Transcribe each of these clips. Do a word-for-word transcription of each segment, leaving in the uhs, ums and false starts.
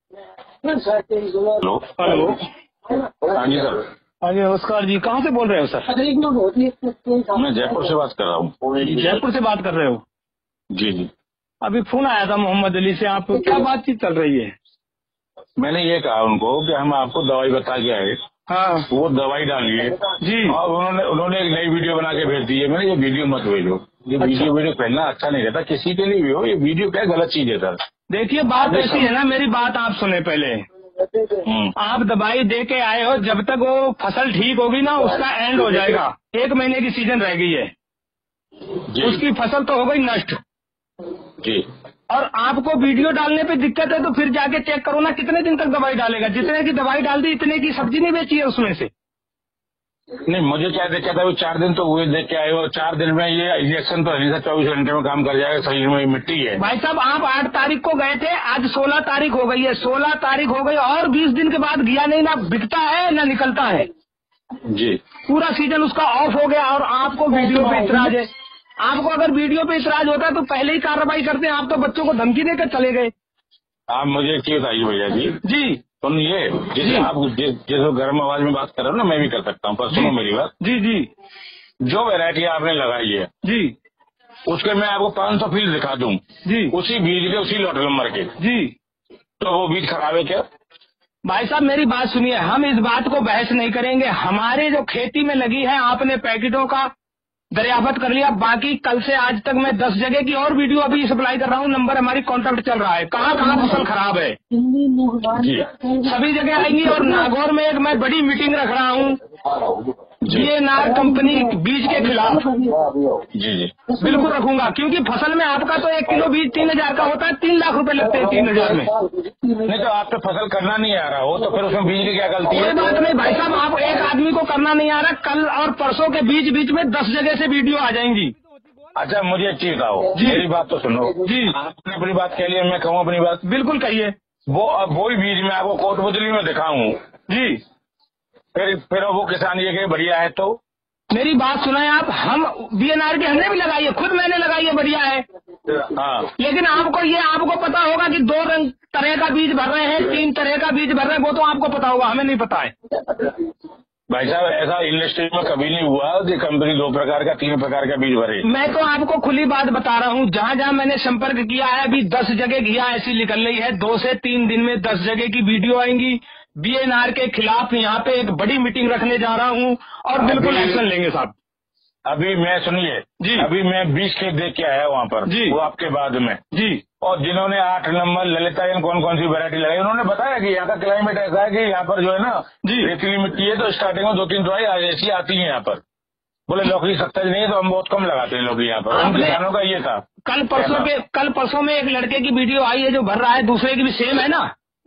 Hello hello. हाँ जी sir. हाँ जी नमस्कार जी, कहाँ से बोल रहे हो सर? मैं जयपुर से बात कर रहा हूँ। जयपुर से बात कर रहे हो? जी जी। अभी फोन आया था मोहम्मद अली से, आप क्या बातचीत चल रही है? मैंने ये कहा उनको कि हम आपको दवाई बता के आए, हाँ वो दवाई डालिए जी। और उन्होंने उन्होंने एक नई वीडियो बना के भेज दी है। मैंने ये वीडियो मत भेजो, ये अच्छा। वीडियो वीडियो पहनना अच्छा नहीं रहता, किसी के लिए भी हो। ये वीडियो क्या गलत चीज है सर। देखिए बात ऐसी है ना, मेरी बात आप सुने पहले। हम्म। आप दवाई दे के आए हो, जब तक वो फसल ठीक होगी ना उसका एंड हो जाएगा। एक महीने की सीजन रह गई है, जी उसकी फसल तो हो गई नष्ट। जी। और आपको वीडियो डालने पे दिक्कत है तो फिर जाके चेक करो ना कितने दिन तक दवाई डालेगा। जितने की दवाई डाल दी इतने की सब्जी नहीं बेची है उसमें से। नहीं, मुझे क्या देखा था, वो चार दिन तो हुए देख के आए हो। चार दिन में ये इंजेक्शन तो नहीं था, चौबीस घंटे में काम कर जाएगा, शरीर में मिट्टी है। भाई साहब आप आठ तारीख को गए थे, आज सोलह तारीख हो गई है। सोलह तारीख हो गई और बीस दिन के बाद गया नहीं, ना बिकता है ना निकलता है जी। पूरा सीजन उसका ऑफ हो गया। और आपको वीडियो पे इतराज है। आपको अगर वीडियो पे इतराज होता तो पहले ही कार्रवाई करते। आप तो बच्चों को धमकी देकर चले गए। आप मुझे एक चीज बताइए भैया जी। जी सुनिए, जैसे आप जिस जैसे गर्म आवाज में बात कर रहे हो ना, मैं भी कर सकता हूँ, पर सुनो मेरी बात। जी जी जो वैरायटी आपने लगाई है जी उसके मैं आपको पाँच सौ फीस दिखा दूं, जी उसी बीज के उसी लॉट नंबर के, जी। तो वो बीज खराब है क्या? भाई साहब मेरी बात सुनिए, हम इस बात को बहस नहीं करेंगे। हमारे जो खेती में लगी है, आपने पैकेटों का दरियाफत कर लिया। बाकी कल से आज तक मैं दस जगह की और वीडियो अभी सप्लाई कर रहा हूँ। नंबर हमारी कांटेक्ट चल रहा है, कहाँ कहाँ फसल खराब है जी सभी जगह आएंगी। और नागौर में एक मैं बड़ी मीटिंग रख रहा हूँ जी बीएनआर कंपनी बीज के खिलाफ। जी जी। बिल्कुल रखूंगा, क्योंकि फसल में आपका तो एक किलो बीज तीन हजार का होता है, तीन लाख रुपए लगते हैं तीन हजार में। नहीं तो आपको फसल करना नहीं आ रहा हो तो फिर उसमें बीज की क्या गलती कोई है? बात नहीं भाई साहब, आप एक आदमी को करना नहीं आ रहा, कल और परसों के बीच बीच में दस जगह से वीडियो आ जाएंगी। अच्छा मुझे एक चीज बताओ, मेरी बात तो सुनो जी। आपने अपनी बात कह लिया, मैं कहूँ अपनी बात। बिल्कुल कहिए। वो अब वही बीज मैं आपको कोटबुजली में दिखाऊं, जी फिर फिर वो किसान ये कहे बढ़िया है, तो मेरी बात सुनाए आप। हम बीएनआर की हमने भी लगाई है, खुद मैंने लगाई है, बढ़िया है। हाँ। लेकिन आपको ये आपको पता होगा कि दो रंग तरह का बीज भर रहे हैं, तीन तरह का बीज भर रहे हैं, वो तो आपको पता होगा, हमें नहीं पता है। भाई साहब ऐसा इंडस्ट्री में कभी नहीं हुआ कि कंपनी दो प्रकार का तीन प्रकार का बीज भरे। मैं तो आपको खुली बात बता रहा हूँ, जहाँ जहाँ मैंने संपर्क किया है अभी दस जगह घिया ऐसी निकल रही है। दो से तीन दिन में दस जगह की वीडियो आएंगी बीएनआर के खिलाफ। यहाँ पे एक बड़ी मीटिंग रखने जा रहा हूँ और बिल्कुल एक्शन लेंगे साहब। अभी मैं सुनिए जी। अभी मैं बीस खेत देख के आया वहाँ पर जी। वो आपके बाद में जी। और जिन्होंने आठ नंबर ललिता कौन कौन सी वैरायटी लगाई, उन्होंने बताया कि यहाँ का क्लाइमेट ऐसा है कि यहाँ पर जो है ना जी रेतीली मिट्टी है, तो स्टार्टिंग में दो तीन दवाई ऐसी आती है यहाँ पर। बोले लौकी सख्त नहीं है तो हम बहुत कम लगाते हैं लौकी यहाँ पर। उन किसानों का ये था। कल परसों के कल परसों में एक लड़के की वीडियो आई है जो भर रहा है, दूसरे की भी सेम है ना।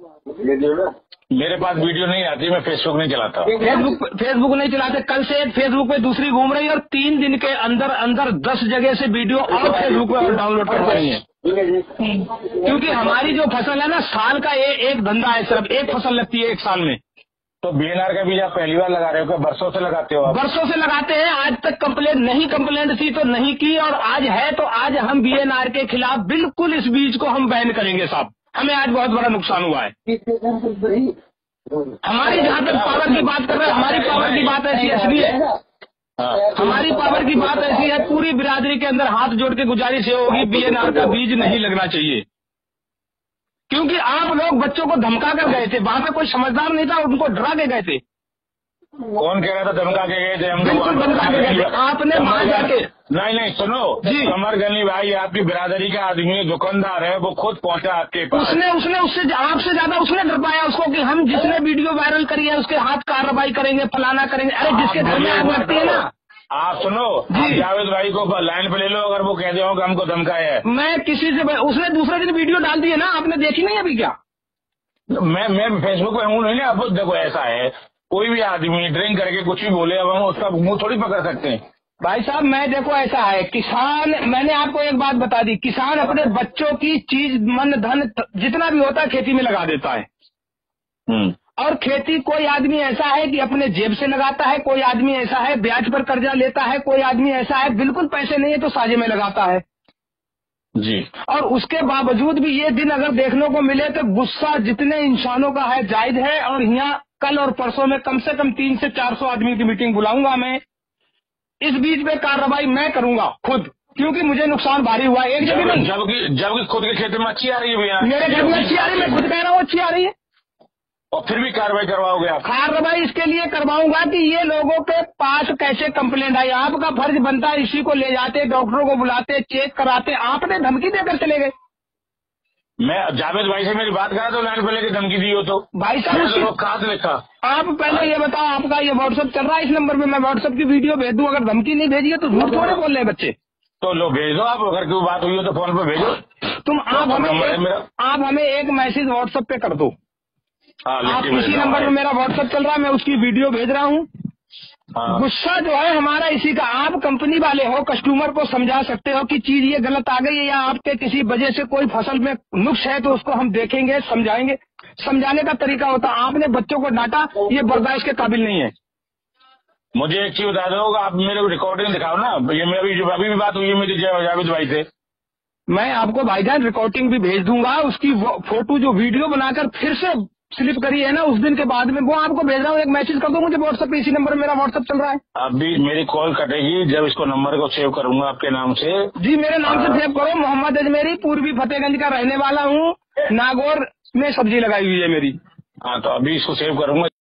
मेरे पास वीडियो नहीं आती, मैं फेसबुक नहीं चलाता। फेसबुक फेसबुक नहीं चलाते। कल से एक फेसबुक पे दूसरी घूम रही है और तीन दिन के अंदर अंदर दस जगह से वीडियो और फेसबुक पे डाउनलोड करवाई है। क्योंकि हमारी जो फसल है ना, साल का ये एक धंधा है, सिर्फ एक फसल लगती है एक साल में। तो बीएनआर का बीज आप पहली बार लगा रहे हो क्या? बरसों से लगाते हो आप? बरसों से लगाते हैं। आज तक कंप्लेंट नहीं, कंप्लेंट थी तो नहीं की, और आज है तो आज हम बीएनआर के खिलाफ बिल्कुल इस बीज को हम बैन करेंगे साहब। हमें आज बहुत बड़ा नुकसान हुआ है। हमारी जहाँ तक पावर की बात कर रहे हैं, हमारी पावर की बात ऐसी ऐसी है हमारी पावर की बात ऐसी है, पूरी बिरादरी के अंदर हाथ जोड़ के गुजारिश ये होगी बीएनआर का बीज नहीं लगना चाहिए। क्योंकि आप लोग बच्चों को धमका कर गए थे, वहाँ पे कोई समझदार नहीं था, उनको डरा के गए थे। कौन कह रहा था धमका के गए थे? हम बिल्कुल धमका के गए थे। आपने वहाँ जाके नहीं नहीं सुनो जी। कमर गनी भाई आपकी बिरादरी का आदमी दुकानदार है, वो खुद पहुंचा आपके पास। उसने उसने उससे आपसे ज्यादा उसने डरवाया उसको कि हम जिसने वीडियो वायरल करी है उसके हाथ कार्रवाई करेंगे, फलाना करेंगे। अरे जिसके घर में आग लगती है ना। आप सुनो जी, जावेद भाई को लाइन पे ले लो, अगर वो कहते हो कि हमको धमकाया है। मैं किसी से उसने दूसरे दिन वीडियो डाल दी है ना, आपने देखी नहीं अभी क्या? मैं मैं फेसबुक पे हूँ नहीं ना। अब देखो ऐसा है, कोई भी आदमी ड्रिंक करके कुछ भी बोले, अब हम उसका मुंह थोड़ी पकड़ सकते हैं। भाई साहब मैं देखो ऐसा है, किसान, मैंने आपको एक बात बता दी, किसान अपने बच्चों की चीज मन धन जितना भी होता है खेती में लगा देता है। हम्म। और खेती कोई आदमी ऐसा है कि अपने जेब से लगाता है, कोई आदमी ऐसा है ब्याज पर कर्जा लेता है, कोई आदमी ऐसा है बिल्कुल पैसे नहीं है तो साझे में लगाता है। जी। और उसके बावजूद भी ये दिन अगर देखने को मिले तो गुस्सा जितने इंसानों का है जायज है। और यहाँ कल और परसों में कम से कम तीन से चार सौ आदमी की मीटिंग बुलाऊंगा मैं। इस बीच में कार्रवाई मैं करूंगा खुद, क्योंकि मुझे नुकसान भारी हुआ है। एक जगह नहीं, जबकि जबकि खुद के खेत में अच्छी आ रही है भैया, मेरे घर में अच्छी आ रही है, मैं खुद कह रहा हूँ अच्छी आ रही है। और फिर भी कार्रवाई करवाओगे आप? कार्रवाई इसके लिए करवाऊंगा कि ये लोगों के पास कैसे कंप्लेंट आई। आपका फर्ज बनता है, इसी को ले जाते, डॉक्टरों को बुलाते, चेक कराते, आपने धमकी देकर चले गए। मैं जावेद भाई से मेरी बात करा तो लाइन पे लेके धमकी दी हो तो भाई साहब तो कहा से लिखा। आप पहले ये बताओ, आपका ये व्हाट्सएप चल रहा है इस नंबर पे? मैं व्हाट्सएप की वीडियो भेज दूं, अगर धमकी नहीं भेजी है तो झूठ थोड़े बोल रहे बच्चे। तो लो भेज दो आप, अगर कोई बात हुई हो तो फोन पे भेजो। तुम आप हमें एक, आप हमें एक मैसेज व्हाट्सएप पे कर दो। आप इसी नंबर पे मेरा व्हाट्सएप चल रहा है, मैं उसकी वीडियो भेज रहा हूँ। गुस्सा जो है हमारा इसी का, आप कंपनी वाले हो, कस्टमर को समझा सकते हो कि चीज ये गलत आ गई है या आपके किसी वजह से कोई फसल में नुक्स है तो उसको हम देखेंगे, समझाएंगे। समझाने का तरीका होता, आपने बच्चों को डांटा, ये बर्दाश्त के काबिल नहीं है। मुझे एक चीज बता दो, आप मेरे को रिकॉर्डिंग दिखाओ ना, ये मेरी अभी भी बात हुई है मेरी जावेद भाई से। मैं आपको भाईजान रिकॉर्डिंग भी भेज दूंगा, उसकी फोटो जो वीडियो बनाकर फिर से स्लिप करी है ना उस दिन के बाद में, वो आपको भेज रहा हूँ। एक मैसेज कर दो मुझे व्हाट्सएप पे, इसी नंबर मेरा व्हाट्सएप चल रहा है। अभी मेरी कॉल कटेगी जब इसको नंबर को सेव करूंगा आपके नाम से। जी मेरे नाम से सेव करो, मोहम्मद अजमेरी, पूर्वी फतेहगंज का रहने वाला हूँ, नागौर में सब्जी लगाई हुई है मेरी। हाँ तो अभी इसको सेव करूंगा।